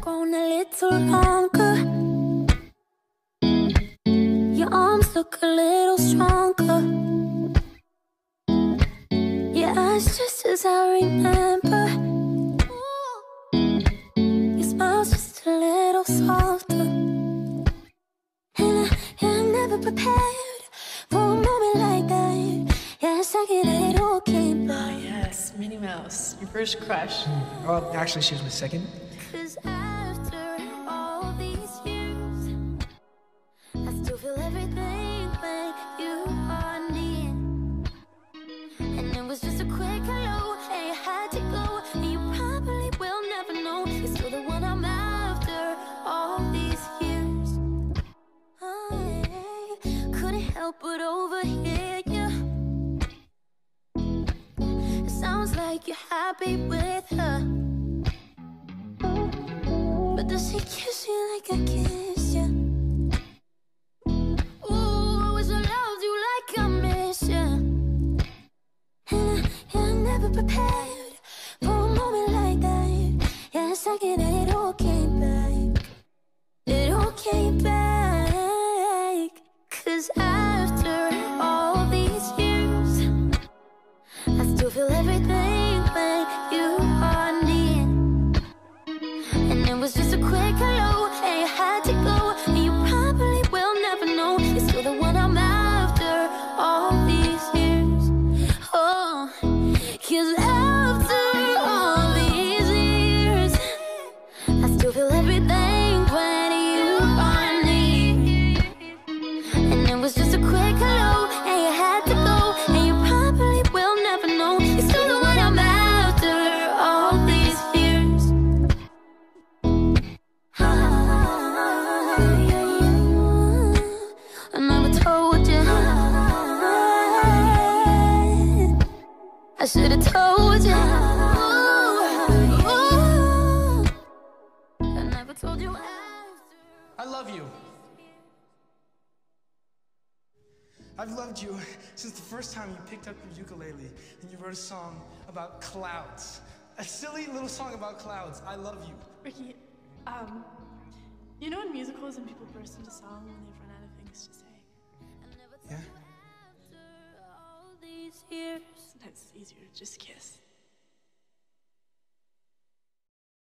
grown a little longer. Your arms look a little stronger. Your eyes just as I remember. Your smile's just a little softer. And I'm never prepared for a moment like that. Yeah, it's like it all came back. Oh yes, Minnie Mouse, your first crush. Well, actually, she was my second. 'Cause after all these years, I still feel everything when you are near. And it was just a quick hello, and you had to go, and you probably will never know you're still the one I'm after all these years. I couldn't help but overhear you. It sounds like you're happy with her. But does she kiss you like I kiss you? Ooh, I wish I loved you like I miss you. And I'm never prepared for a moment like that. Yeah, it's like it all came back. It all came back. 'Cause after all these years, I still feel everything when you are near. And it was just a quick hello, and you had to go, and you probably will never know you're still the one I'm after all these years. Oh, 'cause after all these years, I still feel everything when you are near. And it was just a quick hello, and you had to go, and you probably will never know you're still the one I'm after all these years. I never told you. I should have told you. I never told you after. I love you. I've loved you since the first time you picked up your ukulele and you wrote a song about clouds. A silly little song about clouds. I love you. Ricky, you know in musicals when people burst into song when they've run out of things to say? Yeah? All these years. Sometimes it's easier to just kiss.